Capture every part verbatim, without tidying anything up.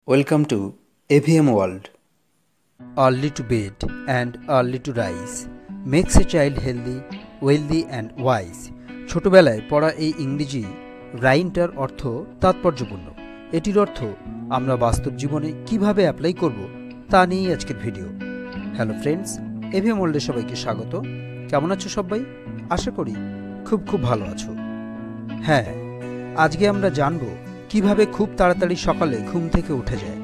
Welcome to A V M World. Early to bed and early to rise makes a child healthy, wealthy and wise. ছোটবেলায় পড়া এই ইংরেজি রাইমটার অর্থ তাৎপর্যপূর্ণ। এটির অর্থ আমরা বাস্তব জীবনে কিভাবে অ্যাপ্লাই করব তা নিয়েই আজকের ভিডিও। হ্যালো ফ্রেন্ডস, এভিএম ওয়ার্ল্ডে সবাইকে স্বাগত। কেমন আছো সবাই? আশা করি খুব খুব ভালো আছো। হ্যাঁ, আজকে আমরা জানব কিভাবে খুব তাড়াতাড়ি সকালে ঘুম থেকে উঠে যায়।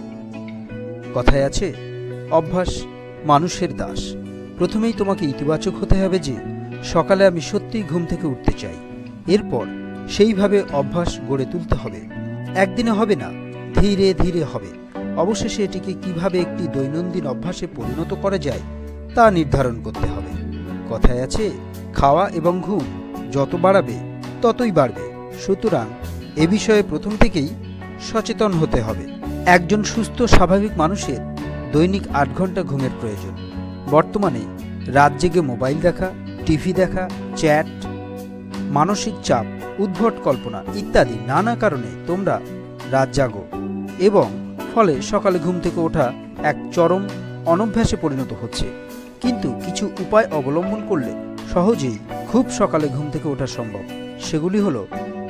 কথায় আছে, অভ্যাস মানুষের দাস। প্রথমেই তোমাকে ইতিবাচক হতে হবে যে সকালে আমি সত্যিই ঘুম থেকে উঠতে চাই। এরপর সেইভাবে অভ্যাস গড়ে তুলতে হবে। একদিনে হবে না, ধীরে ধীরে হবে। অবশেষে এটিকে কিভাবে একটি দৈনন্দিন অভ্যাসে পরিণত করা যায় তা নির্ধারণ করতে হবে। কথায় আছে, খাওয়া এবং ঘুম যত বাড়াবে ততই বাড়বে। সুতরাং এ বিষয়ে প্রথম থেকেই সচেতন হতে হবে। একজন সুস্থ স্বাভাবিক মানুষের দৈনিক আট ঘন্টা ঘুমের প্রয়োজন। বর্তমানে রাত জেগে মোবাইল দেখা, টিভি দেখা, চ্যাট, মানসিক চাপ, উদ্ভট কল্পনা ইত্যাদি নানা কারণে তোমরা রাত জাগো এবং ফলে সকালে ঘুম থেকে ওঠা এক চরম অনভ্যাসে পরিণত হচ্ছে। কিন্তু কিছু উপায় অবলম্বন করলে সহজেই খুব সকালে ঘুম থেকে ওঠা সম্ভব। সেগুলি হলো: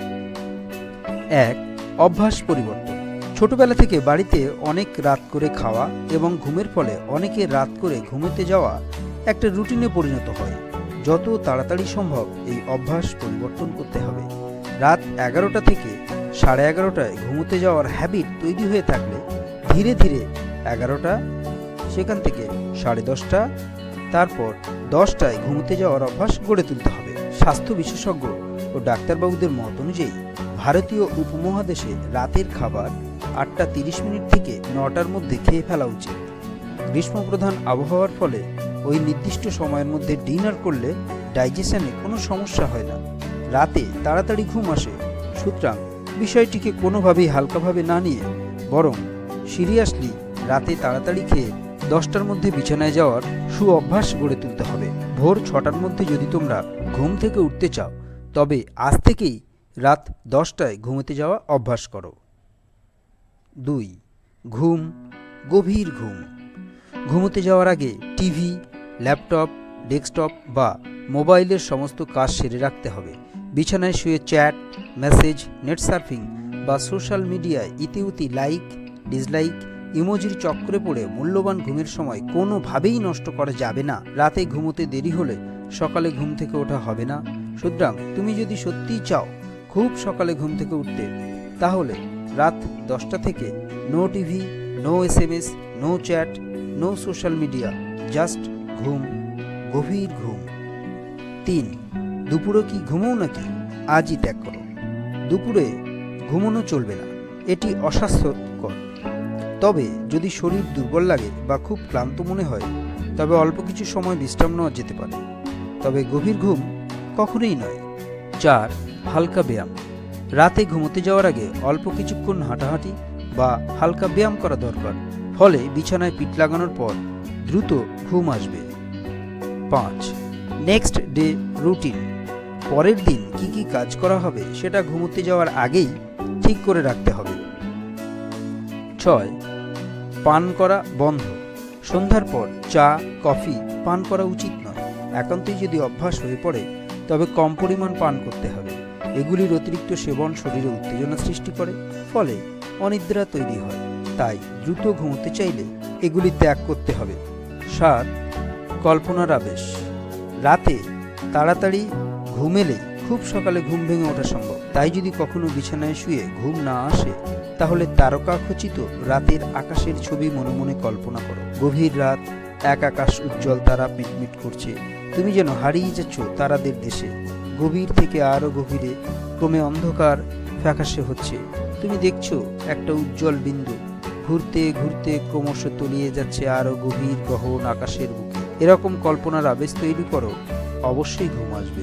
এক, অভ্যাস পরিবর্তন। ছোটবেলা থেকে বাড়িতে অনেক রাত করে খাওয়া এবং ঘুমের ফলে অনেকে রাত করে ঘুমোতে যাওয়া একটা রুটিনে পরিণত হয়। যত তাড়াতাড়ি সম্ভব এই অভ্যাস পরিবর্তন করতে হবে। রাত এগারোটা থেকে সাড়ে এগারোটায় ঘুমোতে যাওয়ার হ্যাবিট তৈরি হয়ে থাকলে ধীরে ধীরে এগারোটা, সেখান থেকে সাড়ে দশটা, তারপর দশটায় ঘুমোতে যাওয়ার অভ্যাস গড়ে তুলতে হবে। স্বাস্থ্য বিশেষজ্ঞ ও ডাক্তারবাবুদের মত অনুযায়ী ভারতীয় উপমহাদেশে রাতের খাবার আটটা তিরিশ মিনিট থেকে নটার মধ্যে খেয়ে ফেলা উচিত। গ্রীষ্মপ্রধান আবহাওয়ার ফলে ওই নির্দিষ্ট সময়ের মধ্যে ডিনার করলে ডাইজেশনে কোনো সমস্যা হয় না, রাতে তাড়াতাড়ি ঘুম আসে। সুতরাং বিষয়টিকে কোনোভাবেই হালকাভাবে না নিয়ে বরং সিরিয়াসলি রাতে তাড়াতাড়ি খেয়ে দশটার মধ্যে বিছানায় যাওয়ার সু অভ্যাস গড়ে তুলতে হবে। ভোর ছটার মধ্যে যদি তোমরা ঘুম থেকে উঠতে চাও তবে আজ থেকেই রাত দশটায় ঘুমোতে যাওয়া অভ্যাস করো। দুই, ঘুম, গভীর ঘুম। ঘুমোতে যাওয়ার আগে টিভি, ল্যাপটপ, ডেস্কটপ বা মোবাইলের সমস্ত কাজ সেরে রাখতে হবে। বিছানায় শুয়ে চ্যাট, মেসেজ, নেট সার্ফিং বা সোশ্যাল মিডিয়ায় ইতিউতি লাইক, ডিসলাইক, ইমোজির চক্করে পড়ে মূল্যবান ঘুমের সময় কোনোভাবেই নষ্ট করা যাবে না। রাতে ঘুমোতে দেরি হলে সকালে ঘুম থেকে ওঠা হবে না। সুতরাং তুমি যদি সত্যিই চাও খুব সকালে ঘুম থেকে উঠতে, তাহলে রাত দশটা থেকে no TV, no S M S, no chat, no social media, just ঘুম, গভীর ঘুম। তিন, দুপুরে কি ঘুমোও নাকি? আজই ত্যাগ করো। দুপুরে ঘুমোনো চলবে না, এটি অস্বাস্থ্যকর। তবে যদি শরীর দুর্বল লাগে বা খুব ক্লান্ত মনে হয় তবে অল্প কিছু সময় বিশ্রাম নেওয়া যেতে পারে, তবে গভীর ঘুম কখনোই নয়। চার, হালকা ব্যায়াম। রাতে ঘুমোতে যাওয়ার আগে অল্প কিছুক্ষণ হাঁটাহাঁটি বা হালকা ব্যায়াম করা দরকার, ফলে বিছানায় পিঠ লাগানোর পর দ্রুত ঘুম আসবে। পাঁচ, নেক্সট ডে রুটিন। পরের দিন কি কি কাজ করা হবে সেটা ঘুমোতে যাওয়ার আগেই ঠিক করে রাখতে হবে। ছয়, পান করা বন্ধ। সন্ধ্যার পর চা, কফি পান করা উচিত নয়। একান্তই যদি অভ্যাস হয়ে পড়ে তবে কম পরিমাণ পান করতে হবে। এগুলির অতিরিক্ত সেবন শরীরে উত্তেজনা সৃষ্টি করে, ফলে অনিদ্রা তৈরি হয়। তাই দ্রুত ঘুমোতে চাইলে এগুলি ত্যাগ করতে হবে। সাত, কল্পনার আবেশ। রাতে তাড়াতাড়ি ঘুম এলেই খুব সকালে ঘুম ভেঙে ওঠা সম্ভব। তাই যদি কখনো বিছানায় শুয়ে ঘুম না আসে তাহলে তারকাখচিত রাতের আকাশের ছবি মনে মনে কল্পনা করো। গভীর রাত, এক আকাশ, উজ্জ্বল তারা মিটমিট করছে। তুমি যেন হারিয়ে যাচ্ছ তারাদের দেশে। গভীর থেকে আরো গভীরে ক্রমে অন্ধকার ফ্যাকাশে হচ্ছে। তুমি দেখছো একটা উজ্জ্বল বিন্দু ঘুরতে ঘুরতে ক্রমশ তলিয়ে যাচ্ছে আরো গভীর গহন আকাশের বুকে। এরকম কল্পনার আবেশ তৈরি করো, অবশ্যই ঘুম আসবে।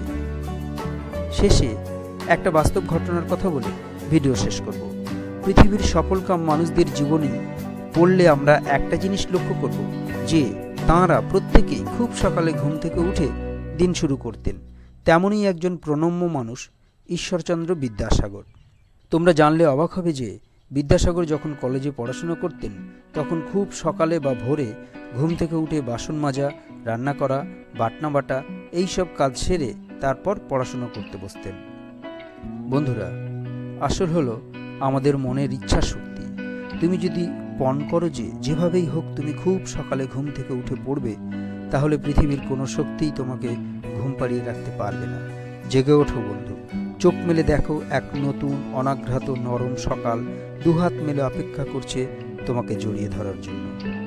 শেষে একটা বাস্তব ঘটনার কথা বলে ভিডিও শেষ করব। পৃথিবীর সফলকাম মানুষদের জীবনে পড়লে আমরা একটা জিনিস লক্ষ্য করব যে তাঁরা প্রত্যেকেই খুব সকালে ঘুম থেকে উঠে দিন শুরু করতেন। তেমনই একজন প্রণম্য মানুষ ঈশ্বরচন্দ্র বিদ্যাসাগর। তোমরা জানলে অবাক হবে যে বিদ্যাসাগর যখন কলেজে পড়াশোনা করতেন তখন খুব সকালে বা ভোরে ঘুম থেকে উঠে বাসন মাজা, রান্না করা, বাটনা বাটা এইসব কাজ সেরে তারপর পড়াশোনা করতে বসতেন। বন্ধুরা, আসল হলো আমাদের মনের ইচ্ছা শক্তি। তুমি যদি পণ করো যে যেভাবেই হোক তুমি খুব সকালে ঘুম থেকে উঠে পড়বে, তাহলে পৃথিবীর কোনো শক্তিই তোমাকে ঘুম পাড়িয়ে রাখতে পারবে না। জেগে ওঠো বন্ধু, চোখ মেলে দেখো, এক নতুন অনাঘ্রাত নরম সকাল দুহাত মেলে অপেক্ষা করছে তোমাকে জড়িয়ে ধরার জন্য।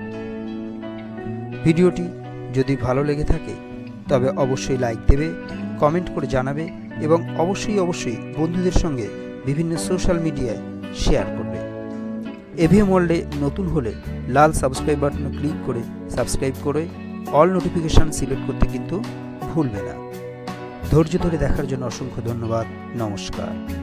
ভিডিওটি যদি ভালো লেগে থাকে তবে অবশ্যই লাইক দেবে, কমেন্ট করে জানাবে এবং অবশ্যই অবশ্যই বন্ধুদের সঙ্গে বিভিন্ন সোশ্যাল মিডিয়ায় শেয়ার করবে। এভিএম ওয়ার্ল্ডে নতুন হলে লাল সাবস্ক্রাইব বাটনে ক্লিক করে সাবস্ক্রাইব করে অল নোটিফিকেশান সিলেক্ট করতে কিন্তু ভুলবে না। ধৈর্য ধরে দেখার জন্য অসংখ্য ধন্যবাদ। নমস্কার।